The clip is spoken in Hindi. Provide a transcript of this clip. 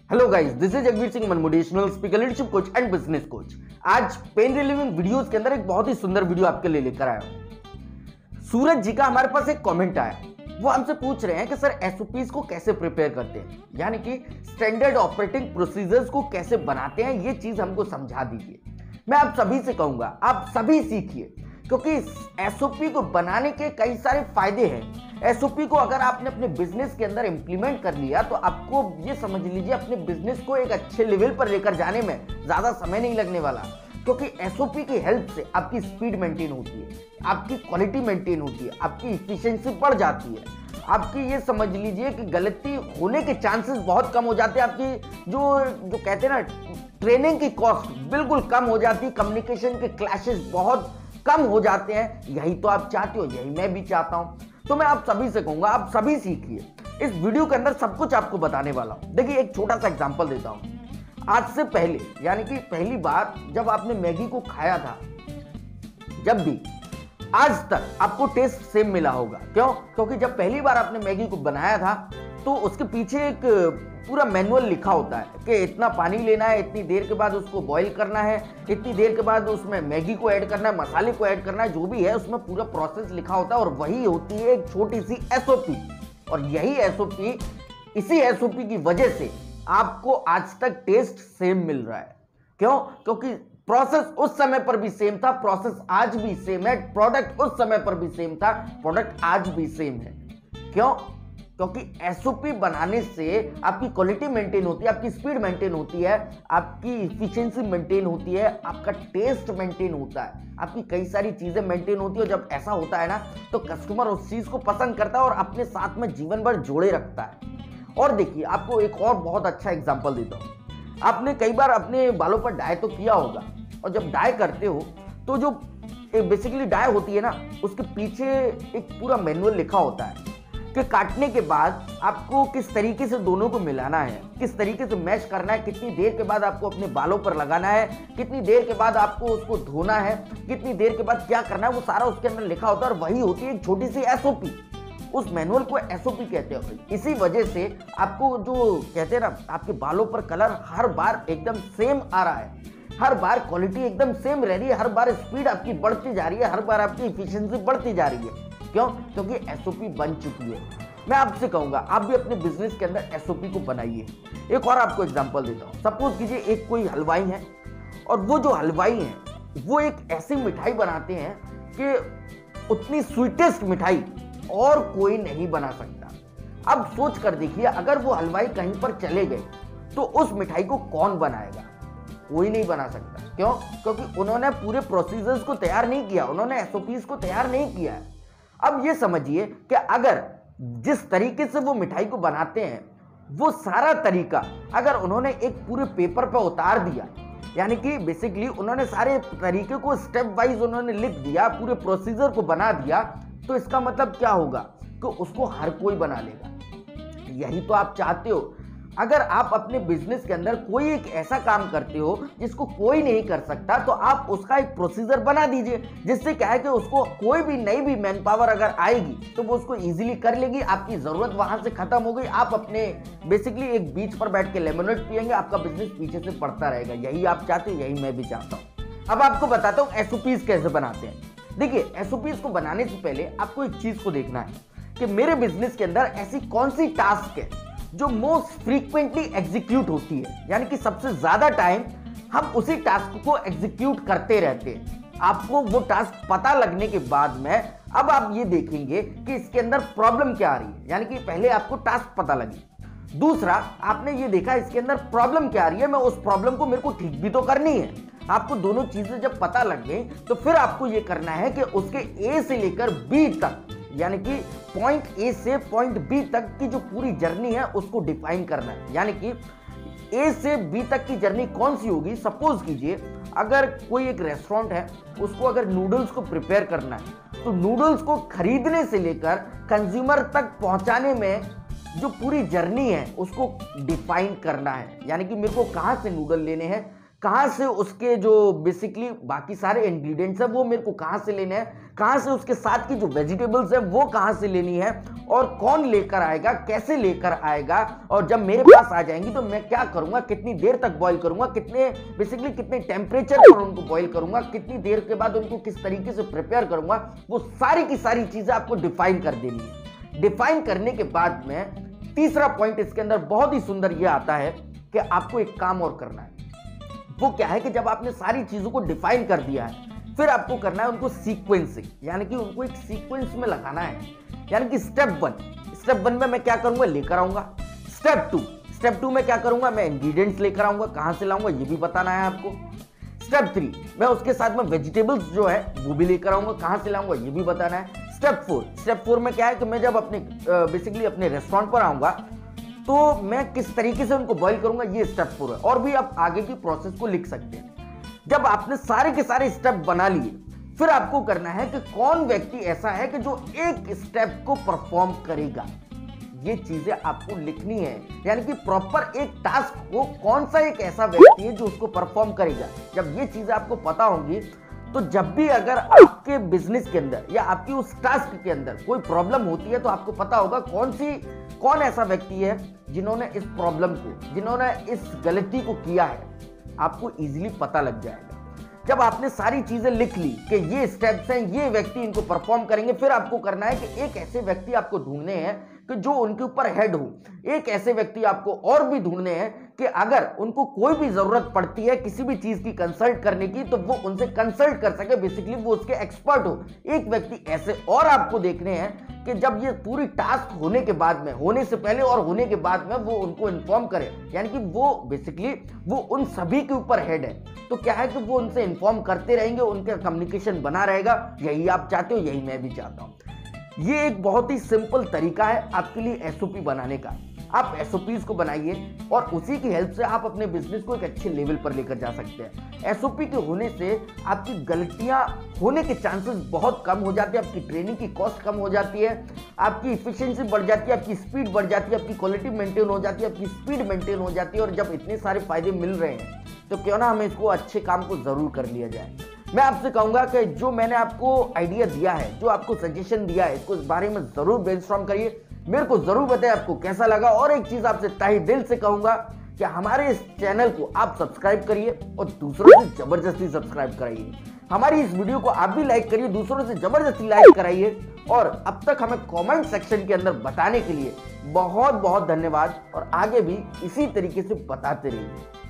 Hello guys, this is Jagveer Singh, motivational speaker, leadership coach and business coach. आज पेन रिलीविंग वीडियोस के अंदर एक बहुत ही सुंदर वीडियो आपके लिए लेकर आया हूं। सूरज जी का हमारे पास एक कमेंट आया। वो हमसे पूछ रहे हैं कि सर एसओपीज को कैसे प्रिपेयर करते हैं, यानी कि स्टैंडर्ड ऑपरेटिंग प्रोसीजर्स को कैसे बनाते हैं, ये चीज हमको समझा दीजिए। मैं आप सभी से कहूंगा, आप सभी सीखिए, क्योंकि एसओपी को बनाने के कई सारे फायदे हैं। एसओपी को अगर आपने अपने बिजनेस के अंदर इंप्लीमेंट कर लिया तो आपको ये समझ लीजिए अपने बिजनेस को एक अच्छे लेवल पर लेकर जाने में ज्यादा समय नहीं लगने वाला, क्योंकि एसओपी की हेल्प से आपकी स्पीड मेंटेन होती है, आपकी क्वालिटी मेंटेन होती है, आपकी इफिशिएंसी बढ़ जाती है, आपकी ये समझ लीजिए कि गलती होने के चांसेस बहुत कम हो जाते हैं, आपकी जो कहते हैं ना ट्रेनिंग की कॉस्ट बिल्कुल कम हो जाती है, कम्युनिकेशन के क्लैशेस बहुत कम हो जाते हैं। यही तो आप चाहते हो, यही मैं भी चाहता हूं। तो मैं आप सभी से कहूंगा, आप सभी सीखिए। इस वीडियो के अंदर सब कुछ आपको बताने वाला हूं। देखिए, एक छोटा सा एग्जांपल देता हूं। आज से पहले, यानी कि पहली बार जब आपने मैगी को खाया था, जब भी आज तक आपको टेस्ट सेम मिला होगा। क्यों? क्योंकि जब पहली बार आपने मैगी को बनाया था तो उसके पीछे एक पूरा मैनुअल लिखा होता है कि इतना पानी लेना है, इतनी देर के बाद उसको बॉईल करना है, इतनी देर के बाद उसमें मैगी को ऐड करना है, मसाले को ऐड करना है, जो भी है उसमें पूरा प्रोसेस लिखा होता है। और वही होती है एक छोटी सी एसओपी। और यही एसओपी, इसी एसओपी की वजह से आपको आज तक टेस्ट सेम मिल रहा है। क्यों? क्योंकि प्रोसेस उस समय पर भी सेम था, प्रोसेस आज भी सेम है, प्रोडक्ट उस समय पर भी सेम था, प्रोडक्ट आज भी सेम है। क्यों? क्योंकि एसओपी बनाने से आपकी क्वालिटी मेंटेन होती है, आपकी स्पीड मेंटेन होती है, आपकी इफिशिएंसी मेंटेन होती है, आपका टेस्ट मेंटेन होता है, आपकी कई सारी चीजें मेंटेन होती है। और जब ऐसा होता है ना, तो कस्टमर उस चीज को पसंद करता है और अपने साथ में जीवन भर जोड़े रखता है। और देखिए, आपको एक और बहुत अच्छा एग्जाम्पल देता हूँ। आपने कई बार अपने बालों पर डाई तो किया होगा, और जब डाई करते हो तो जो बेसिकली डाई होती है ना, उसके पीछे एक पूरा मैनुअल लिखा होता है कि काटने के बाद आपको किस तरीके से दोनों को मिलाना है, किस तरीके से मैश करना है, कितनी देर के बाद आपको अपने बालों पर लगाना है, कितनी देर के बाद आपको उसको धोना है, कितनी देर के बाद क्या करना है, वो सारा उसके अंदर लिखा होता है। और वही होती है एक छोटी सी एसओपी। उस मैनुअल को एसओपी कहते हैं। इसी वजह से आपको जो कहते हैं ना, आपके बालों पर कलर हर बार एकदम सेम आ रहा है, हर बार क्वालिटी एकदम सेम रह रही है, हर बार स्पीड आपकी बढ़ती जा रही है, हर बार आपकी इफिशिएंसी बढ़ती जा रही है। क्यों? क्योंकि एसओपी बन चुकी है। मैं आपसे कहूंगा, आप भी अपने बिजनेस के अंदर एसओपी को बनाइए। एक और आपको एग्जांपल देता हूं। सपोज कीजिए एक कोई हलवाई है, और वो जो हलवाई है वो एक ऐसी मिठाई बनाते हैं कि उतनी स्वीटेस्ट मिठाई और कोई नहीं बना सकता। अब सोच कर देखिए, अगर वो हलवाई कहीं पर चले गए तो उस मिठाई को कौन बनाएगा? कोई नहीं बना सकता। क्यों? क्योंकि उन्होंने पूरे प्रोसीजर्स को तैयार नहीं किया, उन्होंने एसओपीज को तैयार नहीं किया है। अब ये समझिए कि अगर जिस तरीके से वो मिठाई को बनाते हैं, वो सारा तरीका अगर उन्होंने एक पूरे पेपर पर उतार दिया, यानी कि बेसिकली उन्होंने सारे तरीके को स्टेप वाइज उन्होंने लिख दिया, पूरे प्रोसीजर को बना दिया, तो इसका मतलब क्या होगा कि उसको हर कोई बना लेगा। यही तो आप चाहते हो। अगर आप अपने बिजनेस के अंदर कोई एक ऐसा काम करते हो जिसको कोई नहीं कर सकता, तो आप उसका एक प्रोसीजर बना दीजिए, जिससे क्या है कि उसको कोई भी नई भी मैन पावर अगर आएगी तो वो उसको इजीली कर लेगी, आपकी जरूरत वहां से खत्म हो गई। आप अपने बेसिकली एक बीच पर बैठ के लेमनेड पियेंगे, आपका बिजनेस पीछे से बढ़ता रहेगा। यही आप चाहते हो, यही मैं भी चाहता हूं। अब आपको बताता हूं एसओपीज कैसे बनाते हैं। देखिए, एसओपीज को बनाने से पहले आपको एक चीज को देखना है कि मेरे बिजनेस के अंदर ऐसी कौन सी टास्क है जो मोस्ट फ्रीक्वेंटली एग्जीक्यूट होती है, यानी कि सबसे ज्यादा टाइम हम उसी टास्क को एग्जीक्यूट करते रहते हैं। आपको वो टास्क पता लगने के बाद में अब आप ये देखेंगे कि इसके अंदर प्रॉब्लम क्या आ रही है, यानी कि पहले आपको टास्क पता लगी, दूसरा आपने ये देखा इसके अंदर प्रॉब्लम क्या आ रही है, मैं उस प्रॉब्लम को मेरे को ठीक भी तो करनी है। आपको दोनों चीजें जब पता लग गई तो फिर आपको ये करना है कि उसके ए से लेकर बी तक, यानी कि पॉइंट ए से पॉइंट बी तक की जो पूरी जर्नी है उसको डिफाइन करना है। यानी कि ए से बी तक की जर्नी कौन सी होगी। सपोज कीजिए अगर कोई एक रेस्टोरेंट है, उसको अगर नूडल्स को प्रिपेयर करना है, तो नूडल्स को खरीदने से लेकर कंज्यूमर तक पहुंचाने में जो पूरी जर्नी है उसको डिफाइन करना है। यानी कि मेरे को कहां से नूडल लेने हैं, कहां से उसके जो बेसिकली बाकी सारे इंग्रेडिएंट्स है वो मेरे को कहां से लेने हैं, कहां से उसके साथ की जो वेजिटेबल्स है वो कहां से लेनी है, और कौन लेकर आएगा, कैसे लेकर आएगा, और जब मेरे पास आ जाएंगी तो मैं क्या करूंगा, कितनी देर तक बॉईल करूंगा, कितने टेम्परेचर पर उनको बॉईल करूंगा, कितनी देर के बाद उनको किस तरीके से प्रिपेयर करूंगा, वो सारी की सारी चीजें आपको डिफाइन कर देनी है। डिफाइन करने के बाद में तीसरा पॉइंट इसके अंदर बहुत ही सुंदर ये आता है कि आपको एक काम और करना है। वो क्या है कि जब आपने सारी चीजों को डिफाइन कर दिया है, फिर आपको करना है उनको सीक्वेंसिंग, यानी कि उनको एक सीक्वेंस में लगाना है। यानी कि स्टेप वन में मैं क्या करूंगा, लेकर आऊंगा। स्टेप टू में क्या करूंगा, मैं इंग्रेडिएंट्स लेकर आऊंगा, कहां से लाऊंगा ये भी बताना है आपको। स्टेप 3 मैं उसके साथ में वेजिटेबल्स जो है वो भी लेकर आऊंगा, कहां से लाऊंगा ये भी बताना है। स्टेप 4 में क्या है कि मैं जब अपने बेसिकली अपने रेस्टोरेंट पर आऊंगा तो मैं किस तरीके से उनको बॉईल करूंगा, ये स्टेप 4 है। और भी आप आगे की प्रोसेस को लिख सकते हैं। जब आपने सारे के सारे स्टेप बना लिए, फिर आपको करना है कि कौन व्यक्ति ऐसा है कि जो एक स्टेप को परफॉर्म करेगा, ये चीजें आपको लिखनी है। यानी कि प्रॉपर एक टास्क को कौन सा एक ऐसा व्यक्ति है जो उसको परफॉर्म करेगा। जब ये चीजें आपको पता होंगी तो जब भी अगर आपके बिजनेस के अंदर या आपकी उस टास्क के अंदर कोई प्रॉब्लम होती है तो आपको पता होगा कौन ऐसा व्यक्ति है जिन्होंने इस प्रॉब्लम को, जिन्होंने इस गलती को किया है, आपको इजीली पता लग जाएगा। जब आपने सारी चीजें लिख ली कि ये स्टेप्स हैं, ये व्यक्ति इनको परफॉर्म करेंगे, फिर आपको करना है कि एक ऐसे व्यक्ति आपको ढूंढने हैं कि जो उनके ऊपर हेड हो। एक ऐसे व्यक्ति आपको और भी ढूंढने हैं कि अगर उनको कोई भी जरूरत पड़ती है किसी भी चीज की कंसल्ट करने की तो वो उनसे कंसल्ट कर सके, बेसिकली वो उसके एक्सपर्ट हो। एक व्यक्ति ऐसे और आपको देखने हैं कि जब ये पूरी टास्क होने के बाद में, होने से पहले और होने के बाद में, वो उनको इन्फॉर्म करे। यानी कि वो बेसिकली वो उन सभी के ऊपर हेड है, तो क्या है कि वो उनसे इन्फॉर्म करते रहेंगे, उनका कम्युनिकेशन बना रहेगा। यही आप चाहते हो, यही मैं भी चाहता हूं। ये एक बहुत ही सिंपल तरीका है आपके लिए एसओपी बनाने का। आप एसओपीज को बनाइए और उसी की हेल्प से आप अपने बिजनेस को एक अच्छे लेवल पर लेकर जा सकते हैं। एसओपी के होने से आपकी गलतियां होने के चांसेस बहुत कम हो जाते हैं, आपकी ट्रेनिंग की कॉस्ट कम हो जाती है, आपकी इफिशिएंसी बढ़ जाती है, आपकी स्पीड बढ़ जाती है, आपकी क्वालिटी मेंटेन हो जाती है, आपकी स्पीड मेंटेन हो जाती है। और जब इतने सारे फायदे मिल रहे हैं तो क्यों ना हमें इसको अच्छे काम को जरूर कर लिया जाए। मैं आपसे कहूंगा कि जो मैंने आपको आइडिया दिया है, जो आपको सजेशन दिया है, इसको इस बारे में जरूर ब्रेनस्टॉर्म करिए, मेरे को जरूर बताइए आपको कैसा लगा। और एक चीज आपसे तहे दिल से कहूंगा कि हमारे इस चैनल को आप सब्सक्राइब करिए और दूसरों से जबरदस्ती सब्सक्राइब कराइए। हमारी इस वीडियो को आप भी लाइक करिए, दूसरों से जबरदस्ती लाइक कराइए। और अब तक हमें कमेंट सेक्शन के अंदर बताने के लिए बहुत बहुत धन्यवाद, और आगे भी इसी तरीके से बताते रहिए।